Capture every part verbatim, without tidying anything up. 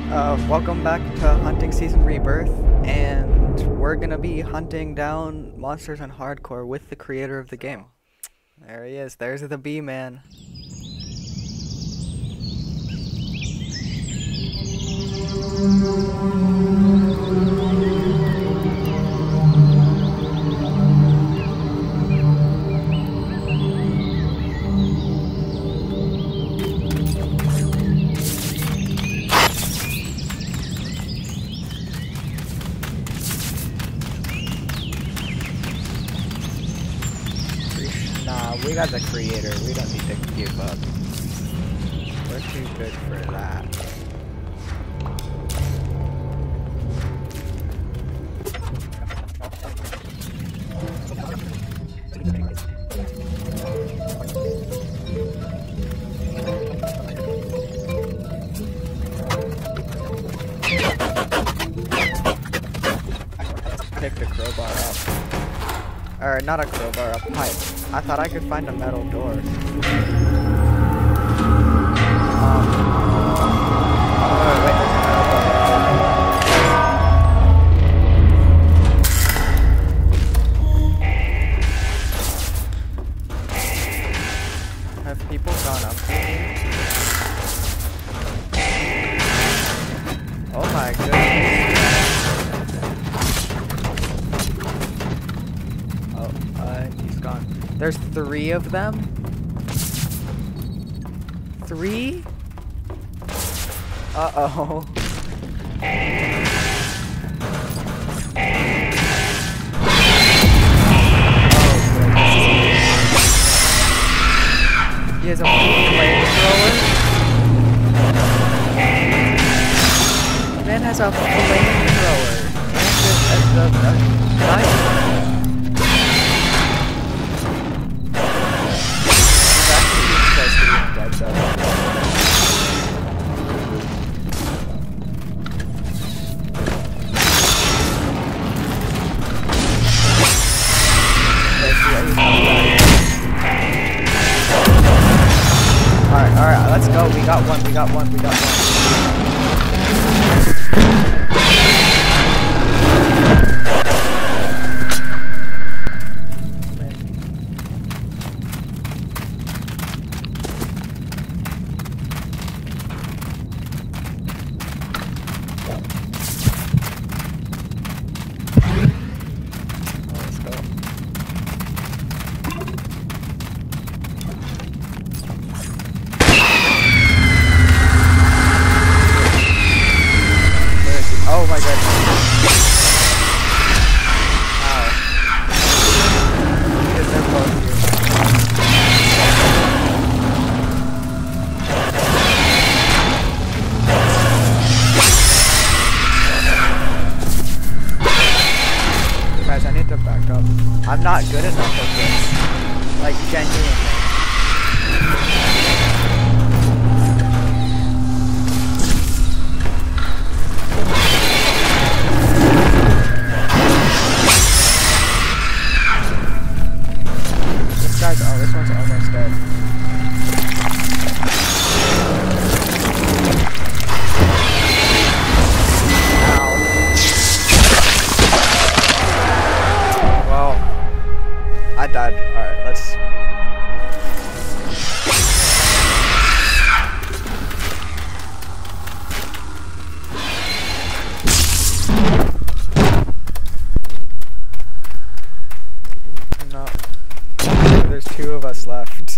Uh, welcome back to Hunting Season Rebirth, and we're gonna be hunting down monsters on hardcore with the creator of the game. There he is, there's the bee man. Nah, we got the creator, we don't need to give up. We're too good for that. Pick the crowbar up. Or not a crowbar, a pipe. I thought I could find a metal door. Um, oh, wait, there's a metal door. Have people gone up here? Oh my goodness. Gone. There's three of them? Three? Uh-oh. He has a flamethrower? Man has a flamethrower. And a, a, a knife. Alright, alright, let's go. We got one, we got one, we got one. Oh my goodness. Ow. Because they're both here. Guys, I need to back up. I'm not good enough at this. Like, genuinely. Oh, this one's almost dead. Ow. Well, I died. Alright, let's... No. There's two of us left.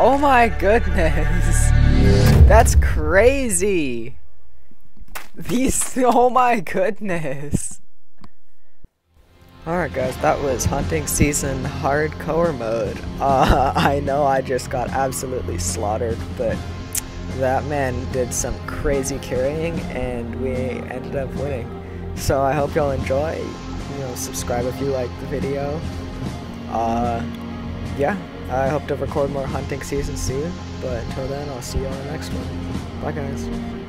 Oh my goodness. That's crazy. These, oh my goodness. Alright guys, that was hunting season hardcore mode. Uh, I know I just got absolutely slaughtered, but that man did some crazy carrying and we ended up winning. So I hope y'all enjoy. You know, subscribe if you like the video. Uh, yeah, I hope to record more hunting season soon, but until then, I'll see you on the next one. Bye guys.